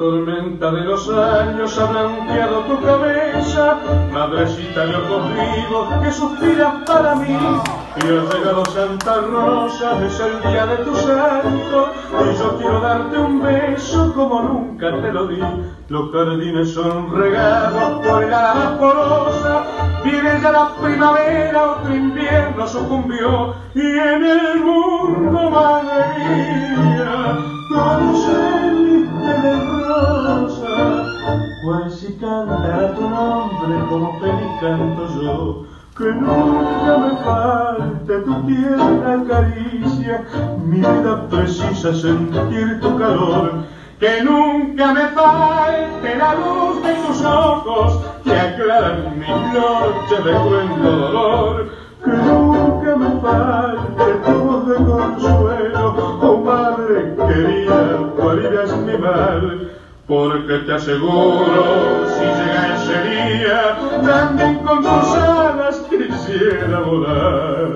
tormenta de los años ha blanqueado tu cabeza, madrecita de ojos vivos que suspiras para mí. Y ha llegado Santa Rosa, es el día de tu santo, y yo quiero darte un beso como nunca te lo di. Los jardines son regados por el ala vaporosa, viene ya la primavera, otro invierno sucumbió, y en el mundo, madre mía, todo se viste de rosa. Pues si cantara tu nombre como feliz canto yo, que nunca me falte tu tierna caricia, mi vida precisa sentir tu calor, que nunca me falte la luz de tus ojos que aclaran mis noches de cruento dolor, que nunca me falte tu voz de consuelo, oh madre querida, tu alivio es mi mal. Porque te aseguro, si llega ese día, también con tus alas quisiera volar.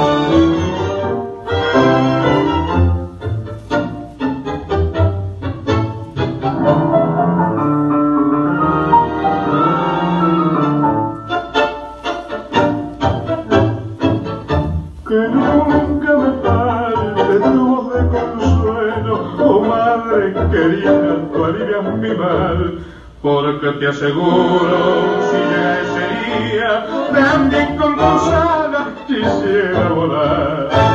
Que nunca me falte tu voz de consuelo, oh madre querida, tu alivia mi mal. Porque te aseguro, si llega ese día, también con tus alas quisiera volar.